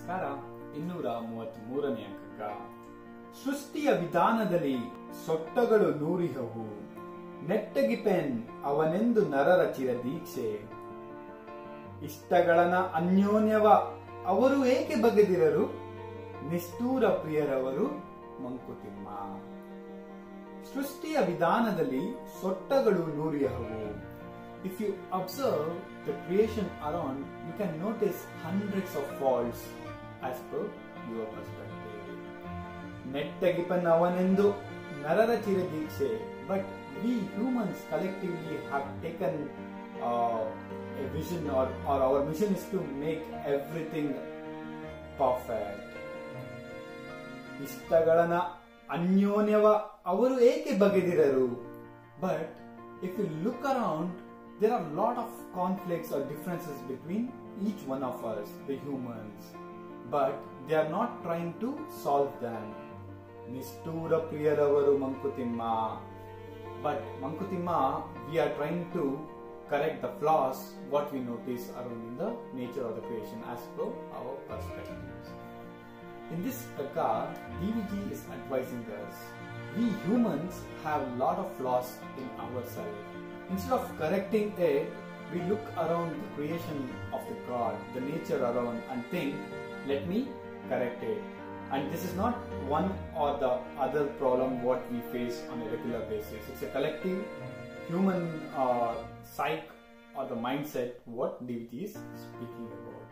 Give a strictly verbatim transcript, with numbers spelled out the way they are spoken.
ನಮಸ್ಕಾರ. ಇನ್ನೂರ ಮೂವತ್ತ್ ಮೂರನೆಯ ಕಗ್ಗ. ಸೃಷ್ಟಿಯ ವಿಧಾನದಲ್ಲಿ ಸೊಟ್ಟಗಳು ನೂರಿಹವು, ನೆಟ್ಟಗಿಪೆನ್ ಅವನೆಂದು ನರರ ಚಿರ ದೀಕ್ಷೆ. ಇಷ್ಟಗಳನ ಅನ್ಯೋನ್ಯವ ಅವರು ಏಕೆ ಬಗೆದಿರರು, ನಿಷ್ಠೂರ ಪ್ರಿಯರವರು ಮಂಕುತಿಮ್ಮ. ಸೃಷ್ಟಿಯ ವಿಧಾನದಲ್ಲಿ ಸೊಟ್ಟಗಳು ನೂರಿಹವು. If you observe the creation around, you can notice hundreds of faults as per your perspective. ನೆಟ್ಟಗಿಪನ್ ಅವನೆಂದು ನರರ ಚಿರ ದೀಕ್ಷೆ. But we humans collectively have taken uh, a vision, or, or our mission is to make everything perfect. ಇಷ್ಟಗಳನ ಅನ್ಯೋನ್ಯವ ಅವರು ಏಕೆ ಬಗೆದಿರರು. But if you look around, there are a lot of conflicts or differences between each one of us, the humans, but they are not trying to solve them. Nishtoora priyaravaru Mankuthimma. But Mankuthimma, we are trying to correct the flaws what we notice around in the nature of the creation as per our perspectives. In this Kagga, D V G is advising us, we humans have a lot of flaws in ourselves. Instead of correcting it, we look around the creation of the God, the nature around, and think, let me correct it. And this is not one or the other problem what we face on a regular basis. It's a collective human uh, psyche or the mindset what D V T is speaking about.